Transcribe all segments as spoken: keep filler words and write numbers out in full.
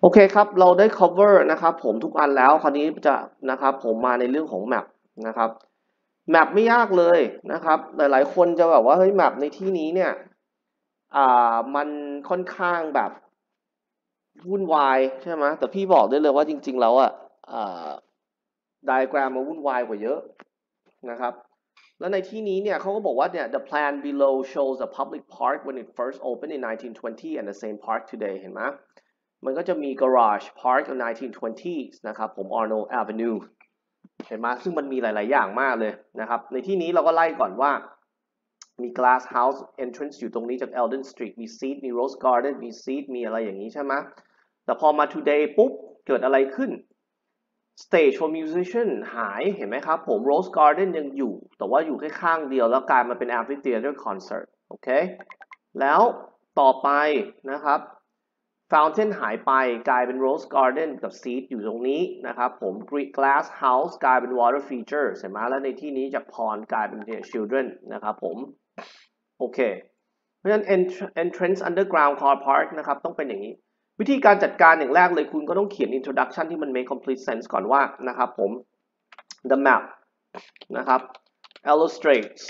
โอเคครับเราได้ cover นะครับผมทุกอันแล้วคราวนี้จะนะครับผมมาในเรื่องของ map นะครับ map ไม่ยากเลยนะครับหลายๆคนจะแบบว่าเฮ้ย map ในที่นี้เนี่ยอ่ามันค่อนข้างแบบวุ่นวายใช่ไหมแต่พี่บอกได้เลยว่าจริงๆแล้วอ่ะอ่า diagram มันวุ่นวายกว่าเยอะนะครับแล้วในที่นี้เนี่ยเขาก็บอกว่าเนี่ย the plan below shows a public park when it first opened in nineteen twenty and the same park today เห็นไหมมันก็จะมี garage park in nineteen twenties นะครับผม Arnold Avenue เห็นไหมซึ่งมันมีหลายๆอย่างมากเลยนะครับในที่นี้เราก็ไล่ก่อนว่ามี glass house entrance อยู่ตรงนี้จาก Eldon Street มี seat มี rose garden มี seat มีอะไรอย่างนี้ใช่ไหมแต่พอมา today ปุ๊บเกิดอะไรขึ้น stage for musician หายเห็นไหมครับผม rose garden ยังอยู่แต่ว่าอยู่แค่ข้างเดียวแล้วกลายมาเป็น amphitheater concert โอเคแล้วต่อไปนะครับ fountain หายไปกลายเป็น rose garden กับ seat อยู่ตรงนี้นะครับผม glass house กลายเป็น water feature เห็นไหมแล้วในที่นี้จาก pond กลายเป็น children นะครับผมโอเคเพราะฉะนั้น entrance underground car park นะครับต้องเป็นอย่างนี้วิธีการจัดการอย่างแรกเลยคุณก็ต้องเขียน introduction ที่มัน make complete sense ก่อนว่านะครับผม the map นะครับ illustrates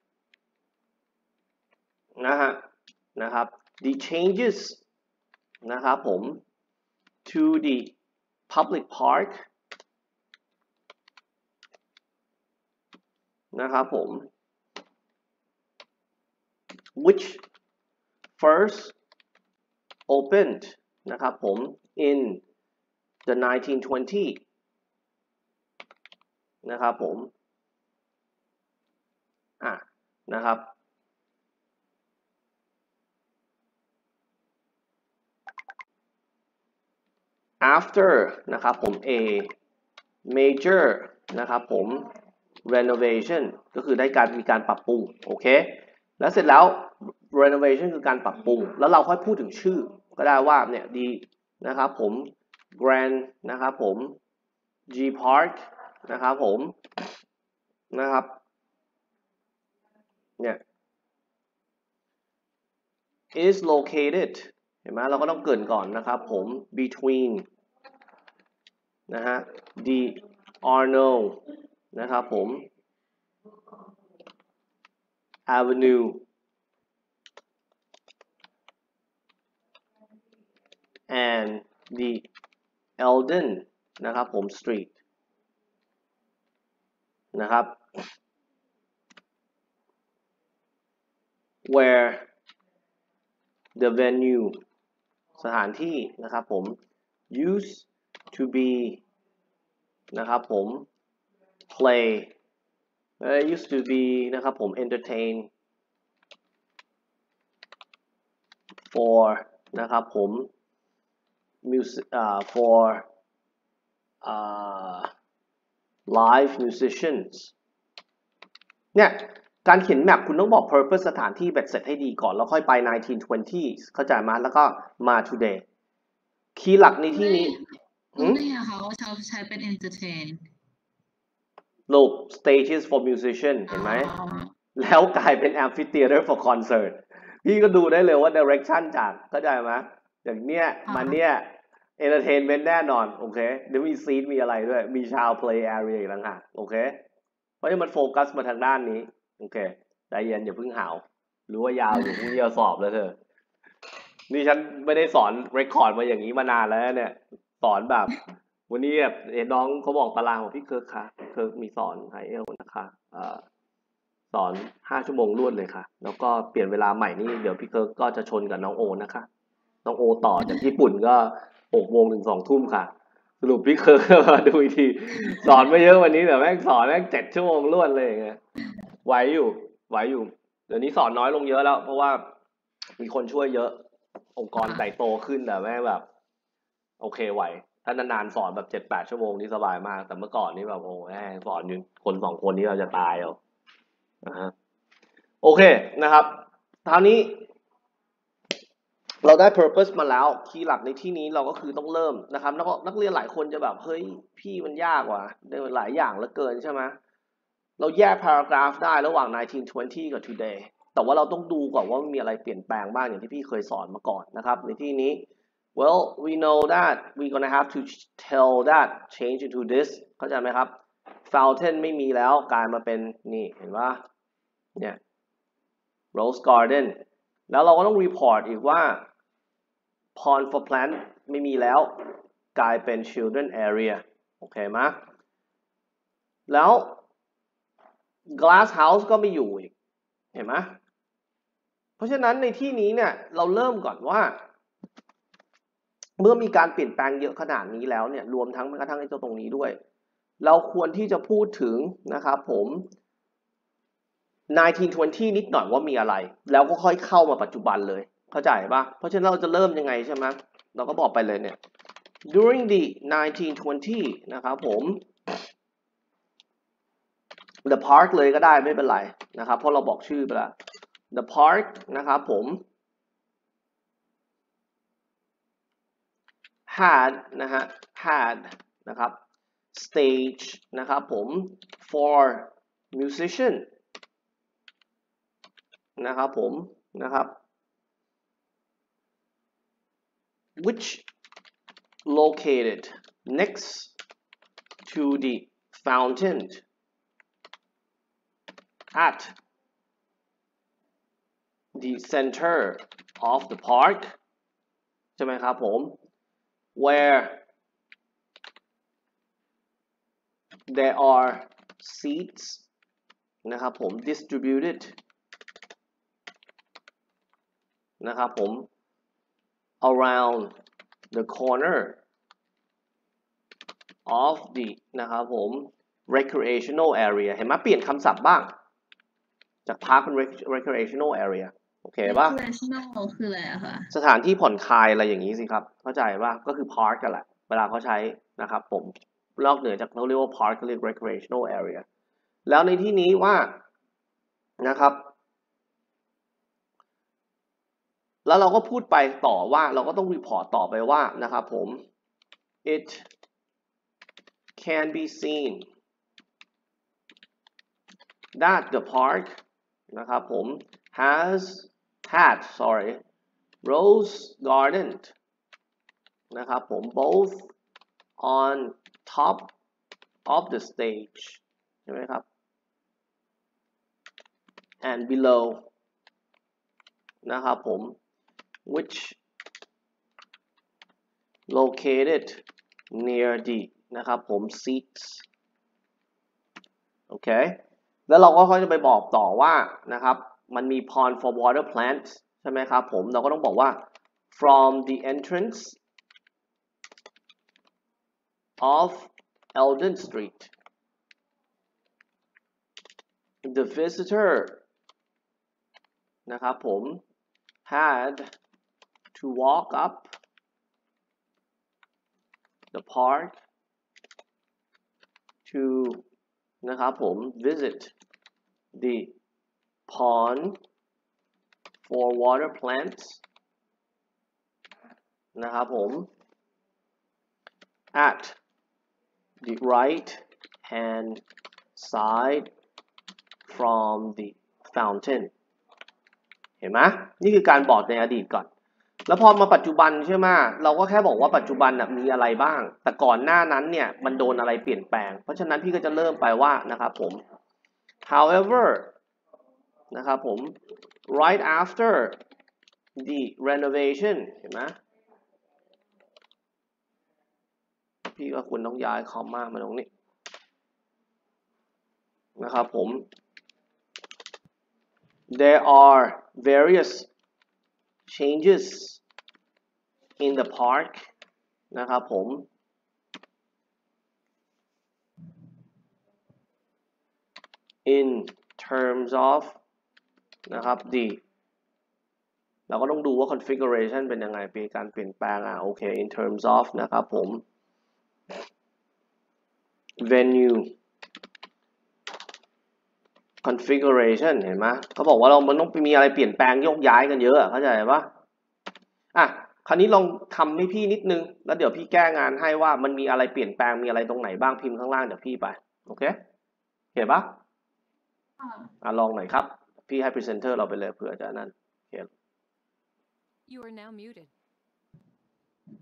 นะฮะนะครับ the changes นะครับผม to the public park นะครับผม which first opened นะครับผม in the nineteen twenty นะครับผมอ่ะนะครับ after นะครับผม a major นะครับผม renovation ก็คือได้การมีการปรับปรุงโอเคแล้วเสร็จแล้ว renovation คือการปรับปรุงแล้วเราค่อยพูดถึงชื่อก็ได้ว่าเนี่ยดีนะครับผม grand นะครับผม G Park นะครับผมนะครับเนี่ย is located เห็นไหมเราก็ต้องเกริ่นก่อนนะครับผม between นะฮะ the Arnold นะครับผม Avenue and the Eldon นะครับผม Street นะครับ where the venue สถานที่นะครับผม used to be นะครับผม play used to be นะครับผม entertain for นะครับผม music uh, for uh, live musicians เนี่ยการเขียนแมปคุณต้องบอก purpose สถานที่เบ็ดเสร็จให้ดีก่อนแล้วค่อยไป nineteen twenties เข้าใจไหมแล้วก็มา today คีย์หลักในที่นี้รู้ได้ยังคะว่าเขาใช้เป็น entertain รูป stages for musician เห็นไหมแล้วกลายเป็น amphitheater for concert พี่ก็ดูได้เลยว่า direction จากเข้าใจไหมอย่างเนี้ยมันเนี้ย entertainment แน่นอนโอเคเดี๋ยวมี seat มีอะไรด้วยมีชาว play area อีกต่างหากโอเคเพราะฉะนั้นมันโฟกัสมาทางด้านนี้โอเคใจเย็นอย่าเพิ่งหาวหรือว่ายาวอยู่พรุ่งนี้เราสอบแล้วเธอนี่ฉันไม่ได้สอนเรคคอร์ดมาอย่างนี้มานานแล้วเนี่ยสอนแบบวันนี้แบบเห็นน้องเขาบอกตารางของพี่เคิร์กค่ะเคิร์กมีสอนไฮเอลนะคะสอนห้าชั่วโมงรวดเลยค่ะแล้วก็เปลี่ยนเวลาใหม่นี่เดี๋ยวพี่เคิร์กก็จะชนกับน้องโอนะคะน้องโอต่อจากญี่ปุ่นก็หกโมงถึงสองทุ่มค่ะสรุปพี่เคิร์กมาดูอีกทีสอนไม่เยอะวันนี้แต่แม่งสอนแม่งเจ็ดชั่วโมงรวดเลยไงไหวอยู่ไหวอยู่เดี๋ยวนี้สอนน้อยลงเยอะแล้วเพราะว่ามีคนช่วยเยอะองค์กรใหญ่โตขึ้นแต่แม่แบบโอเคไหวถ้านานๆสอนแบบเจ็ดแปดชั่วโมงนี่สบายมากแต่เมื่อก่อนนี่แบบโอ้แม่สอนอยู่คนสองคนนี้เราจะตายเอานะฮะโอเคนะครับคราวนี้เราได้ purpose มาแล้วคีย์หลักในที่นี้เราก็คือต้องเริ่มนะครับแล้วก็นักเรียนหลายคนจะแบบเฮ้ยพี่มันยากว่ะได้หลายอย่างเหลือเกินใช่ไหมเราแยก paragraph ได้ระหว่างnineteen twentyกับ today แต่ว่าเราต้องดูก่อนว่ามีอะไรเปลี่ยนแปลงบ้างอย่างที่พี่เคยสอนมาก่อนนะครับในที่นี้ well we know that we gonna have to tell that change into this เข้าใจไหมครับ fountain ไม่มีแล้วกลายมาเป็นนี่เห็นปะเนี่ย rose garden แล้วเราก็ต้อง report อีกว่า pond for plant ไม่มีแล้วกลายเป็น children area โอเคไหมแล้ว glass house ก็ไม่อยู่อีกเห็นไหมเพราะฉะนั้นในที่นี้เนี่ยเราเริ่มก่อนว่าเมื่อมีการเปลี่ยนแปลงเยอะขนาดนี้แล้วเนี่ยรวมทั้งแม้กระทั่งไอ้เจ้าตรงนี้ด้วยเราควรที่จะพูดถึงนะครับผมหนึ่งพันเก้าร้อยยี่สิบนิดหน่อยว่ามีอะไรแล้วก็ค่อยเข้ามาปัจจุบันเลยเข้าใจปะเพราะฉะนั้นเราจะเริ่มยังไงใช่ไหมเราก็บอกไปเลยเนี่ย during the หนึ่งพันเก้าร้อยยี่สิบนะครับผม the park เลยก็ได้ไม่เป็นไรนะครับเพราะเราบอกชื่อไปแล้ว the park นะครับผม had นะฮะ had นะครับ stage นะครับผม for musician นะครับผมนะครับ which located next to the fountain at the center of the park ใช่ไหมครับผม where there are seats นะครับผม distributed นะครับผม around the corner of the นะครับผม recreational area เห็นไหมเปลี่ยนคำศัพท์บ้างจาก park เป็น recreational area โอเคป่ะ recreational คืออะไรอะคะสถานที่ผ่อนคลายอะไรอย่างนี้สิครับเข้าใจป่ะก็คือ park กันแหละเวลาเขาใช้นะครับผมนอกเหนือจากเขาเรียกว่า park เขาเรียก recreational area แล้วในที่นี้ว่านะครับแล้วเราก็พูดไปต่อว่าเราก็ต้อง report ต่อไปว่านะครับผม it can be seen that the park นะครับผม has had sorry rose garden นะครับผม both on top of the stage ใช่ไหมครับ and below นะครับผม which located near the นะครับผม seats โอเคแล้วเราก็ค่อยจะไปบอกต่อว่านะครับมันมี pond for water plants ใช่ไหมครับผมเราก็ต้องบอกว่า from the entrance of Eldon Street the visitor นะครับผม had to walk up the park to นะครับผม visit the pond for water plants นะครับผม at the right hand side from the fountain เห็นไหมนี่คือการบอกในอดีตก่อนแล้วพอมาปัจจุบันใช่ไหมเราก็แค่บอกว่าปัจจุบันนะมีอะไรบ้างแต่ก่อนหน้านั้นเนี่ยมันโดนอะไรเปลี่ยนแปลงเพราะฉะนั้นพี่ก็จะเริ่มไปว่านะครับผม however นะครับผม right after the renovation เห็นไหมพี่ก็ควรต้องย้ายคอมมากมาตรงนี้นะครับผม there are various changes in the park นะครับผม in terms of นะครับ the เราก็ต้องดูว่า configuration เป็นยังไงเป็นการเปลี่ยนแปลงอ่ะโอเค in terms of นะครับผม venue configuration เห็นไหมเขาบอกว่าเรามันต้องมีอะไรเปลี่ยนแปลงโยกย้ายกันเยอะเข้าใจปะอ่ะคราวนี้ลองทำให้พี่นิดนึงแล้วเดี๋ยวพี่แก้งานให้ว่ามันมีอะไรเปลี่ยนแปลงมีอะไรตรงไหนบ้างพิมพ์ข้างล่างเดี๋ยวพี่ไปโอเคเห็นปะอ่ะลองหน่อยครับพี่ให้ presenter เราไปเลยเผื่อจะนั่นโอเค You are now muted.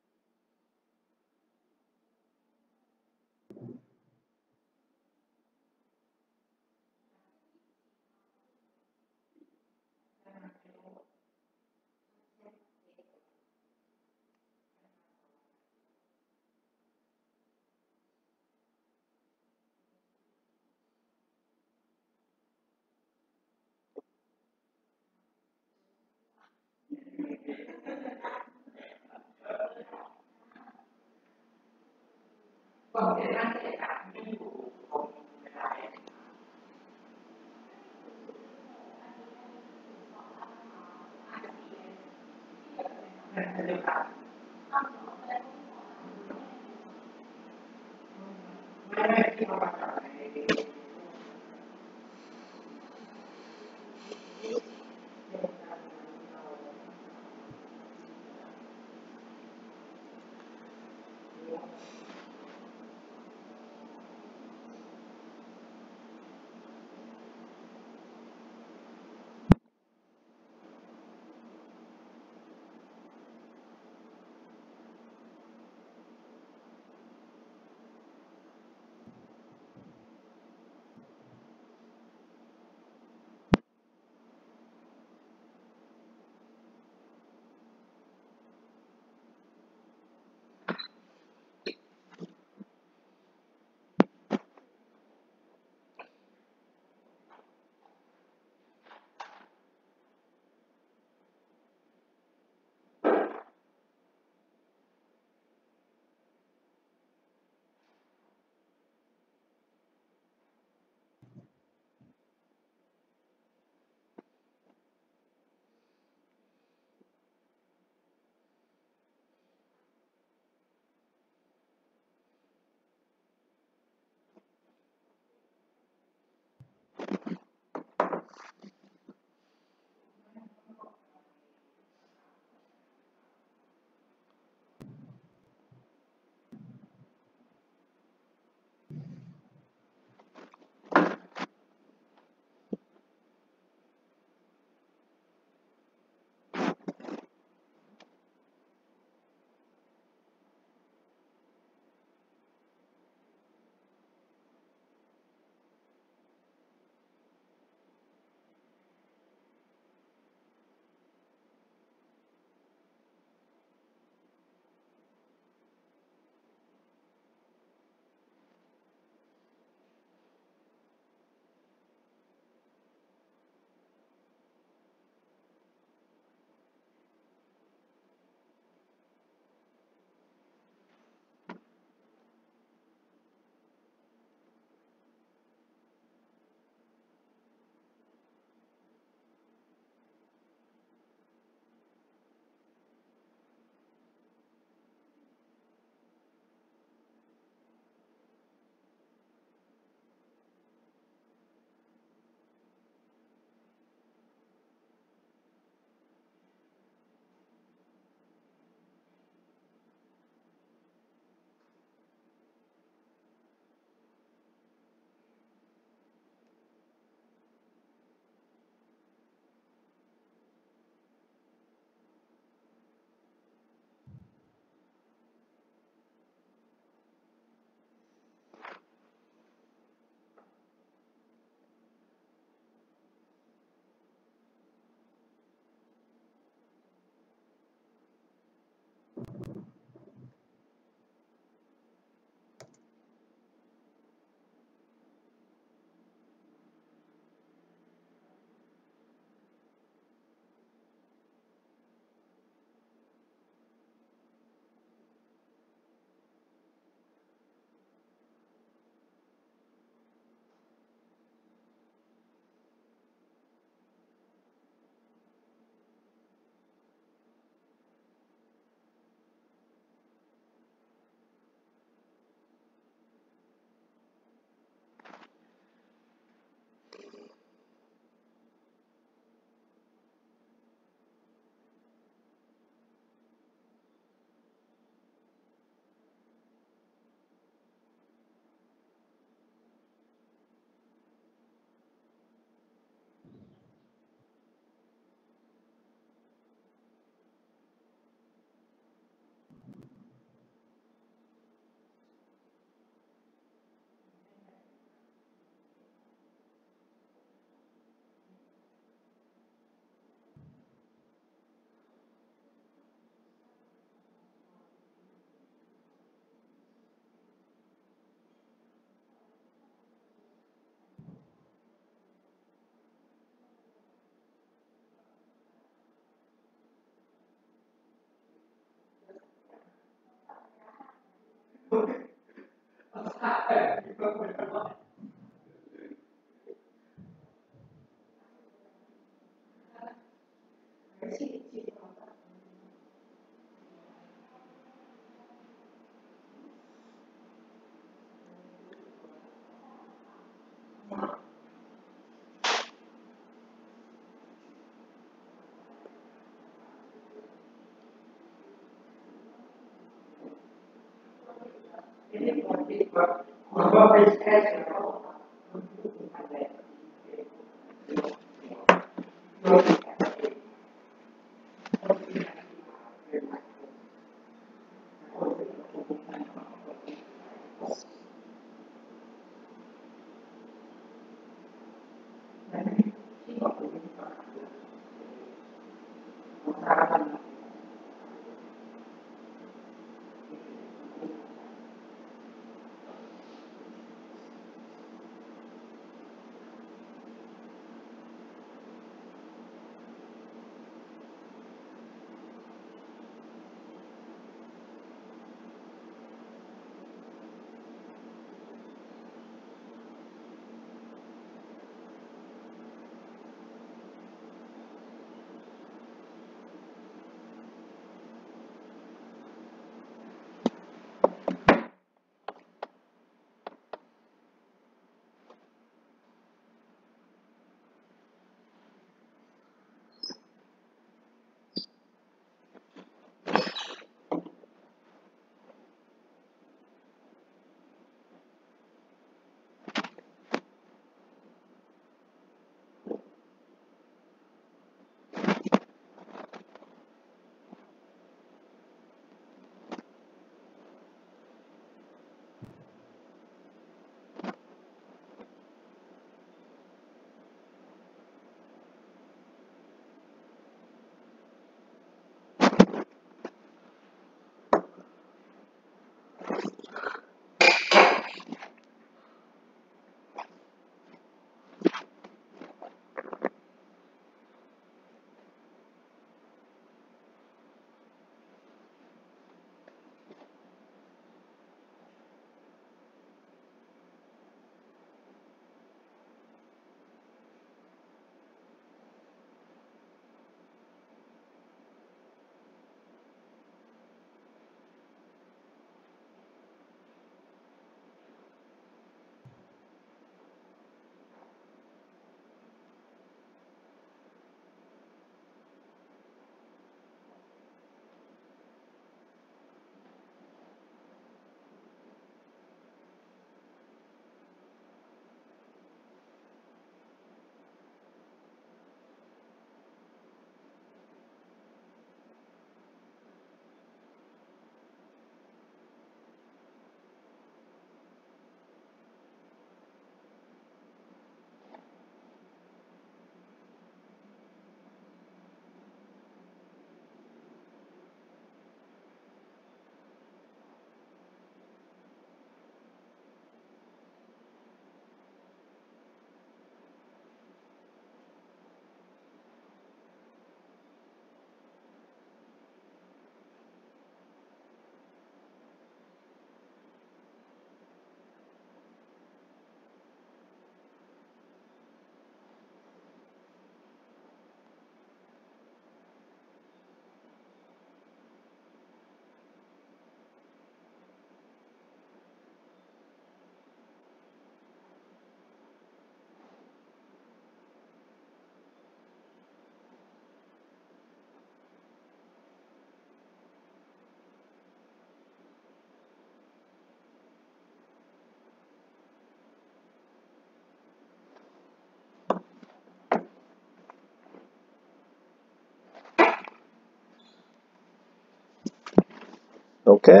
โอเค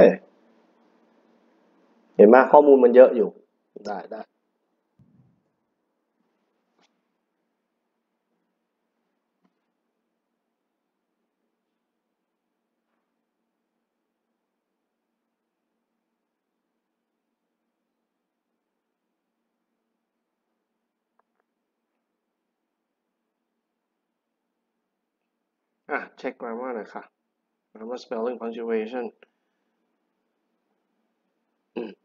เห็นไหมข้อมูลมันเยอะอยู่ได้ได้ อ่ะเช็ค grammar หน่อยค่ะ grammar spelling punctuation อืม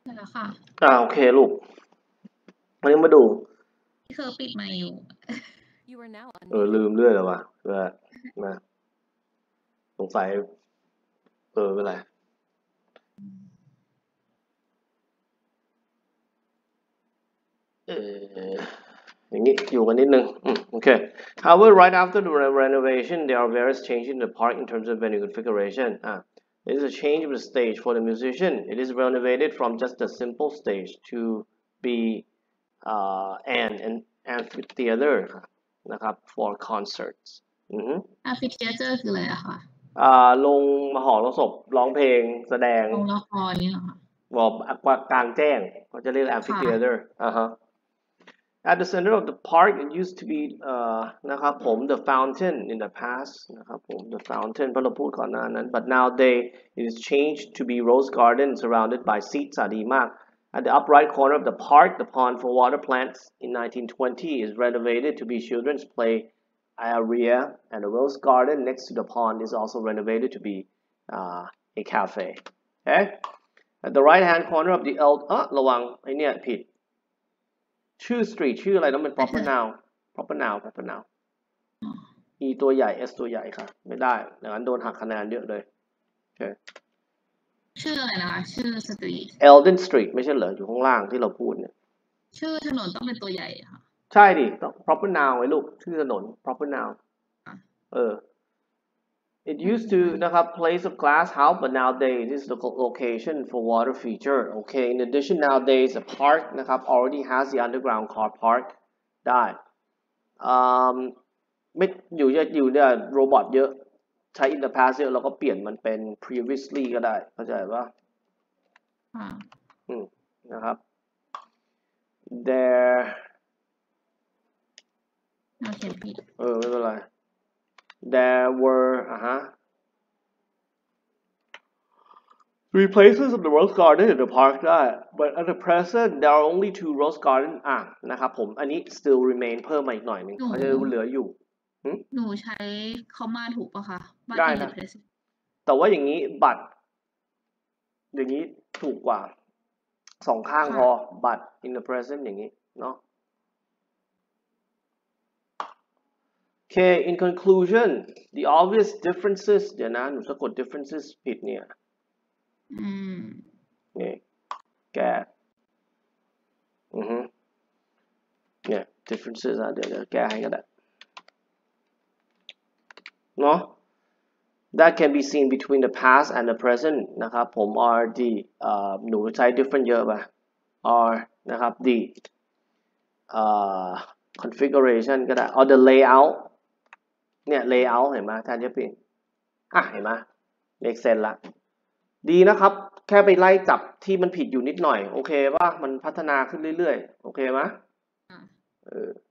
เสร็จแล้วค่ะอ่าโอเคลูกวันนี้มาดูพี่เคอปิดไมค์อยู่ You are now เออ unmuted. ลืมเรื่อยเลยวะว่านะสงสัยเออเป็นไรเอออย่างนี้อยู่กันนิดนึงอืมโอเค However right after the re- renovation there are various changes in the park in terms of venue configuration อ่ะ There is a change of the stage for the musician it is renovated from just a simple stage to be uh, an an amphitheater นะครับ for concerts อือฮึ Amphitheater คืออะไรอะคะอ่าลงมหรสพร้องเพลงแสดงโรงละครนี่เหรอคะบอกกลางแจ้งเขาจะเรียก amphitheater อ่าฮะ At the center of the park it used to be เอ่อนะครับผม the fountain in the past นะครับผม the fountain เพราะเราพูดก่อนหน้านั้น but nowadays it is changed to be rose garden surrounded by seats อ่ะดีมาก At the upright corner of the park the pond for water plants in nineteen twenty is renovated to be children's play area and the rose garden next to the pond is also renovated to be uh, a cafe okay at the right hand corner of the L เออระวังไอเนี่ยผิดชื่อ street ชื่ออะไรต้องเป็น proper noun proper noun proper noun e ตัวใหญ่ s ตัวใหญ่ค่ะไม่ได้อย่างนั้นโดนหักคะแนนเยอะเลยโอเคชื่ออะไรนะคะชื่อสตรีท Eldon Street ไม่ใช่เหรออยู่ข้างล่างที่เราพูดเนี่ยชื่อถนนต้องเป็นตัวใหญ่ค่ะใช่ดิต้อง proper noun ไว้ลูกชื่อถนน proper noun อ่ะเออ It used to นะครับ place of glass house but nowadays this is the location for water feature okay in addition nowadays the park นะครับ already has the underground car park ได้อืมไม่อยู่จะอยู่เนี่ยโรบอทเยอะใช้ in the past เยอะเราก็เปลี่ยนมันเป็น previously ก็ได้เข้าใจปะค่ะอืมนะครับ there เราเขียนผิดเออไม่เป็นไร there were อ่ะฮะ three places of the rose garden in the park ได้ but at the present there are only two rose garden อ่ะนะครับผมอันนี้ still remain เพิ่มมาอีกหน่อยนึงหนูเขาจะเหลืออยู่หนูใช้เขามาถูกปะคะ But ได้ in the นะ present แต่ว่าอย่างนี้บัตรอย่างนี้ถูกกว่าสองข้างพอบัตร in the present อย่างนี้เนาะ Okay in conclusion the obvious differences เดี๋ยวนะหนูสะกด differences ผิดเนี่ยอืมนี่แก้อือฮึเนี่ย differences อ่ะเดี๋ยวเดี๋ยวแก้ให้ก็ได้เนาะ that can be seen between the past and the present นะครับผม are the เอ่อหนูใช้ different เยอะป่ะ are นะครับ the เอ่อ configuration ก็ได้ or the layout เนี่ย layout เห็นไหมแทนจะเปลี่ยนอ่ะเห็นไหม make sense ละดีนะครับแค่ไปไล่จับที่มันผิดอยู่นิดหน่อยโอเคป่ะมันพัฒนาขึ้นเรื่อยๆโอเคไหมอ่ะเออ